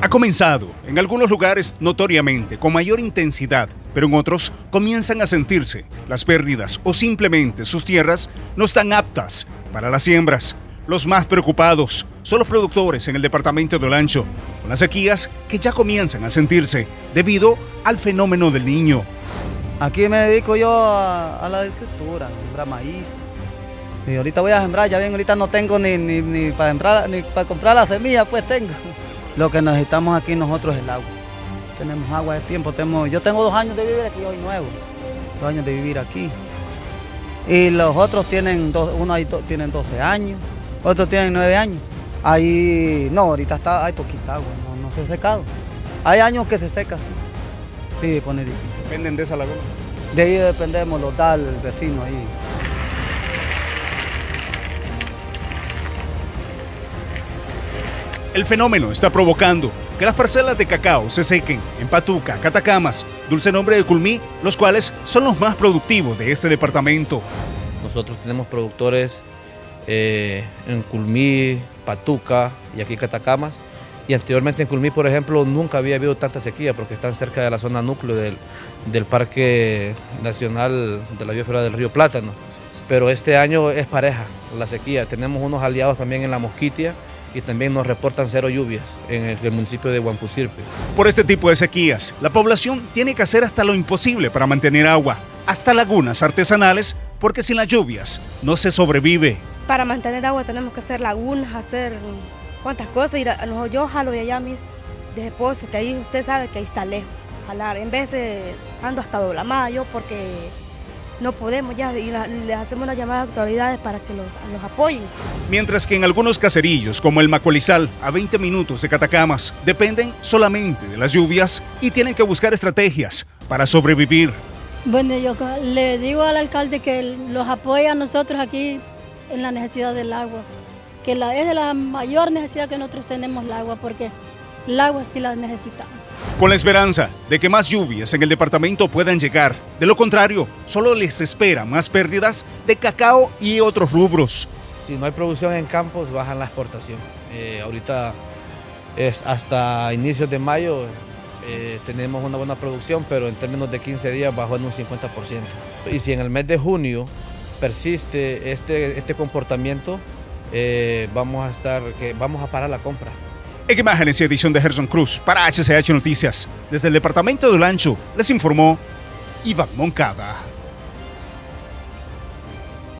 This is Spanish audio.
Ha comenzado, en algunos lugares notoriamente, con mayor intensidad, pero en otros comienzan a sentirse las pérdidas o simplemente sus tierras no están aptas para las siembras. Los más preocupados son los productores en el departamento de Olancho, con las sequías que ya comienzan a sentirse debido al fenómeno del Niño. Aquí me dedico yo a la agricultura, sembrar maíz. Y ahorita voy a sembrar, ya bien, ahorita no tengo ni para sembrar, ni para comprar la semilla, pues tengo. Lo que necesitamos aquí nosotros es el agua. Tenemos agua de tiempo, yo tengo 2 años de vivir aquí hoy nuevo, 2 años de vivir aquí. Y los otros tienen, uno ahí tienen 12 años, otros tienen 9 años. Ahí, no, ahorita hay poquita agua, no se ha secado. Hay años que se seca, sí. Sí, pone difícil. ¿Dependen de esa laguna? De ahí dependemos, los da el vecino ahí. El fenómeno está provocando que las parcelas de cacao se sequen en Patuca, Catacamas, dulce nombre de Culmí, los cuales son los más productivos de este departamento. Nosotros tenemos productores en Culmí, Patuca y aquí Catacamas. Y anteriormente en Culmí, por ejemplo, nunca había habido tanta sequía porque están cerca de la zona núcleo del Parque Nacional de la Biosfera del Río Plátano. Pero este año es pareja la sequía. Tenemos unos aliados también en la Mosquitia y también nos reportan 0 lluvias en el municipio de Huampusirpe. Por este tipo de sequías, la población tiene que hacer hasta lo imposible para mantener agua, hasta lagunas artesanales, porque sin las lluvias no se sobrevive. Para mantener agua tenemos que hacer lagunas, hacer cuántas cosas. Yo jalo de allá, mire, desde Pozo, que ahí usted sabe que ahí está lejos, jalar. En vez de ando hasta Doblamada yo porque no podemos ya, y les hacemos una llamada a las autoridades para que los apoyen. Mientras que en algunos caserillos, como el Macolizal, a 20 minutos de Catacamas, dependen solamente de las lluvias y tienen que buscar estrategias para sobrevivir. Bueno, yo le digo al alcalde que los apoya a nosotros aquí en la necesidad del agua, que es de la mayor necesidad que nosotros tenemos el agua, porque el agua sí la necesitamos. Con la esperanza de que más lluvias en el departamento puedan llegar. De lo contrario, solo les espera más pérdidas de cacao y otros rubros. Si no hay producción en campos, bajan la exportación. Ahorita es hasta inicios de mayo tenemos una buena producción, pero en términos de 15 días bajó en un 50%. Y si en el mes de junio persiste este comportamiento, vamos a parar la compra. En imágenes y edición de Gerson Cruz para HCH Noticias, desde el departamento de Olancho, les informó Iván Moncada.